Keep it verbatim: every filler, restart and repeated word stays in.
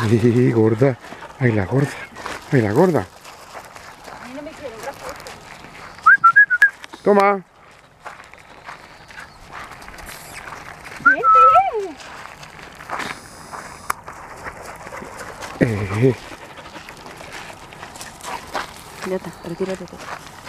Sí, gorda. Ay, la gorda. Ay, la gorda. A mí no me quieren, gracias. Toma. Vente. Eh, Ya está, retírate tú.